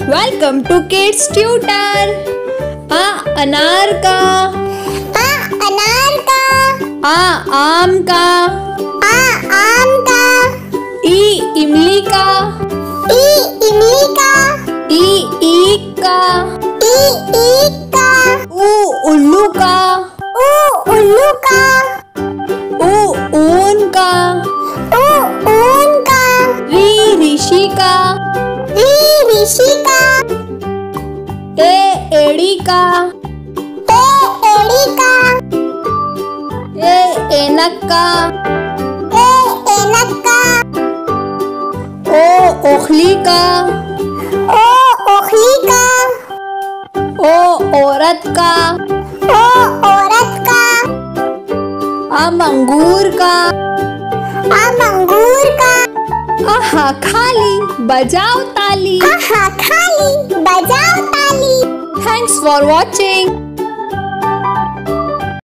Welcome to kids tutor. आ अनार का, अनार का, आम का, आम का, इमली का, इमली का, ईख का, ईख का, उल्लू का, उल्लू का, ऊन का, ऊन का, ऋषि का, ऋषि का, एड़ी का, एड़ी का, ऐनक का, ऐनक का, ओखली का, ओखली का, औरत का, औरत का, अंगूर का, अंगूर का, आहा खाली बजाओ ताली। आहा खाली बजाओ ताली। Thanks for watching.